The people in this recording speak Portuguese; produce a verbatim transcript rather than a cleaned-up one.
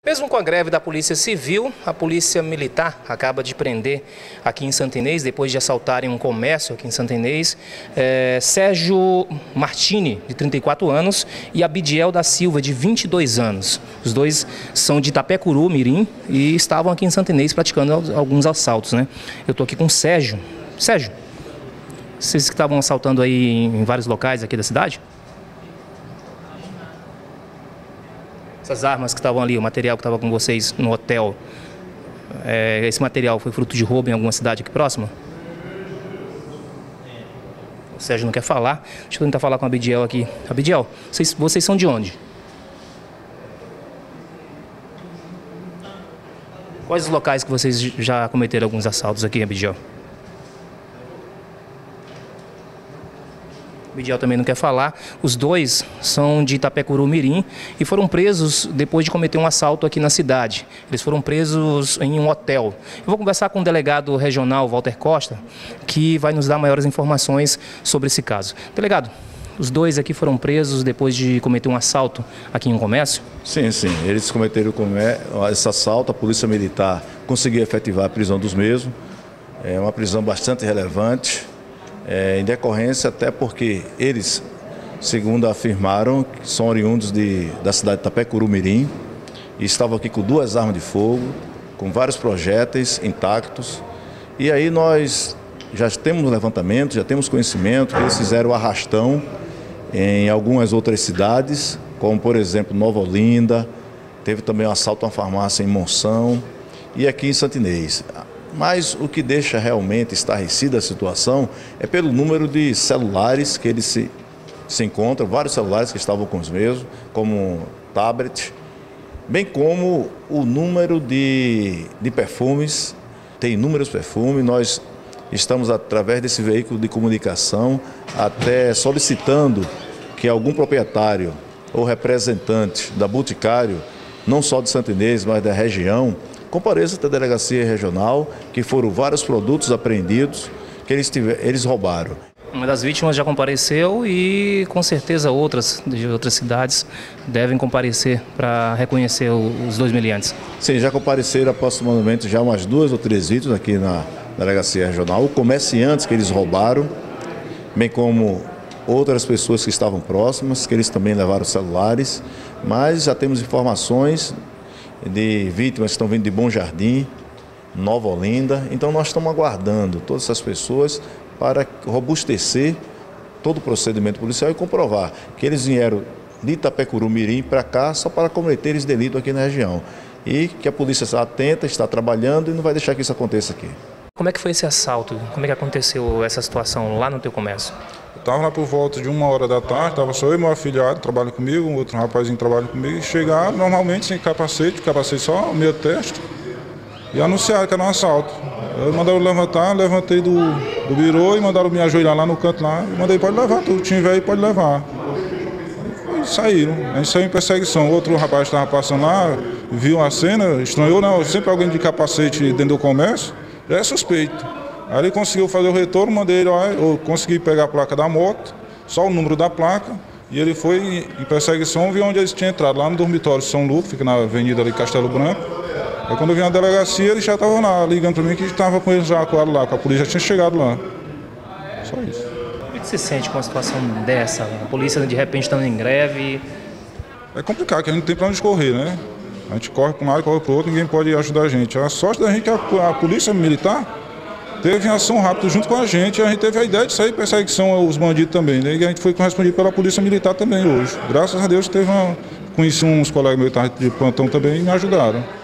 Mesmo com a greve da Polícia Civil, a Polícia Militar acaba de prender aqui em Santa Inês, depois de assaltarem um comércio aqui em Santa Inês, é, Sérgio Martini, de trinta e quatro anos, e Abidiel da Silva, de vinte e dois anos. Os dois são de Itapecuru, Mirim, e estavam aqui em Santa Inês praticando alguns assaltos, né? Eu estou aqui com o Sérgio. Sérgio, vocês que estavam assaltando aí em vários locais aqui da cidade? Essas armas que estavam ali, o material que estava com vocês no hotel, é, esse material foi fruto de roubo em alguma cidade aqui próxima? O Sérgio não quer falar. Deixa eu tentar falar com a Abidiel aqui. Abidiel, vocês, vocês são de onde? Quais os locais que vocês já cometeram alguns assaltos aqui, Abidiel? O Abidiel também não quer falar. Os dois são de Itapecuru, Mirim, e foram presos depois de cometer um assalto aqui na cidade. Eles foram presos em um hotel. Eu vou conversar com o delegado regional, Walter Costa, que vai nos dar maiores informações sobre esse caso. Delegado, os dois aqui foram presos depois de cometer um assalto aqui em um comércio? Sim, sim. Eles cometeram esse assalto, a Polícia Militar conseguiu efetivar a prisão dos mesmos. É uma prisão bastante relevante. É, em decorrência, até porque eles, segundo afirmaram, são oriundos de, da cidade de Itapecuru, Mirim, e estavam aqui com duas armas de fogo, com vários projéteis intactos. E aí nós já temos levantamento, já temos conhecimento que eles fizeram o arrastão em algumas outras cidades, como por exemplo Nova Olinda, teve também um assalto a uma farmácia em Monção e aqui em Santa Inês. Mas o que deixa realmente estarrecida a situação é pelo número de celulares que eles se, se encontram, vários celulares que estavam com os mesmos, como tablet, bem como o número de, de perfumes, tem inúmeros perfumes. Nós estamos, através desse veículo de comunicação, até solicitando que algum proprietário ou representante da Boticário, não só de Santa Inês, mas da região, compareça até a delegacia regional, que foram vários produtos apreendidos que eles, tiver, eles roubaram. Uma das vítimas já compareceu e com certeza outras de outras cidades devem comparecer para reconhecer os dois meliantes. Sim, já compareceram aproximadamente já umas duas ou três vítimas aqui na delegacia regional. O comerciantes que eles roubaram, bem como outras pessoas que estavam próximas, que eles também levaram celulares, mas já temos informações de vítimas que estão vindo de Bom Jardim, Nova Olinda. Então nós estamos aguardando todas essas pessoas para robustecer todo o procedimento policial e comprovar que eles vieram de Itapecuru, Mirim para cá só para cometer esse delito aqui na região. E que a polícia está atenta, está trabalhando e não vai deixar que isso aconteça aqui. Como é que foi esse assalto? Como é que aconteceu essa situação lá no teu comércio? Eu estava lá por volta de uma hora da tarde, estava só eu e meu afilhado, trabalham comigo, um outro rapazinho trabalha comigo, e chegaram normalmente sem capacete, capacete só meia testa, e anunciaram que era um assalto. Eu mandaram levantar, levantei do, do birô e mandaram me ajoelhar lá no canto lá, e mandei, pode levar, o time velho pode levar. E saíram, a gente saiu em perseguição. Outro rapaz estava passando lá, viu a cena, estranhou, não, sempre alguém de capacete dentro do comércio, já é suspeito. Aí ele conseguiu fazer o retorno, mandei ele lá, eu consegui pegar a placa da moto, só o número da placa, e ele foi em perseguição, viu onde eles tinham entrado, lá no dormitório São Lucas, fica na avenida ali Castelo Branco. Aí quando eu vim na delegacia, eles já estavam lá, ligando para mim que estava com eles já lá, que a polícia já tinha chegado lá. Só isso. O que você sente com uma situação dessa? A polícia de repente estando em greve? É complicado, porque a gente não tem para onde correr, né? A gente corre para um lado, corre para o outro, ninguém pode ajudar a gente. A sorte da gente é que a, a polícia militar teve ação rápida junto com a gente, a gente teve a ideia de sair perseguição aos bandidos também, né? E a gente foi correspondido pela Polícia Militar também hoje. Graças a Deus teve uma, conheci uns colegas militares de plantão também e me ajudaram.